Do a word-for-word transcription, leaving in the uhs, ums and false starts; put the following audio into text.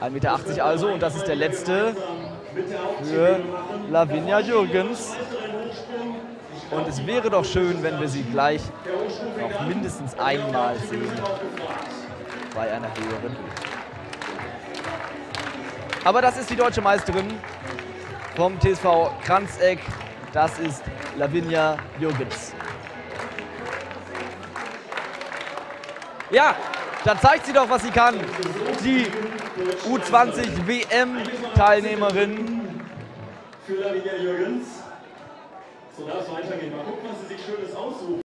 ein Meter achtzig also, und das ist der letzte für Lavinia Jürgens. Und es wäre doch schön, wenn wir sie gleich noch mindestens einmal sehen bei einer höheren Höhe. Aber das ist die deutsche Meisterin vom T S V Kranzeck. Das ist Lavinia Jürgens. Ja, dann zeigt sie doch, was sie kann. Die U zwanzig W M-Teilnehmerin. Für Lavinia Jürgens. So darf es weitergehen. Mal gucken, was sie sich Schönes aussucht.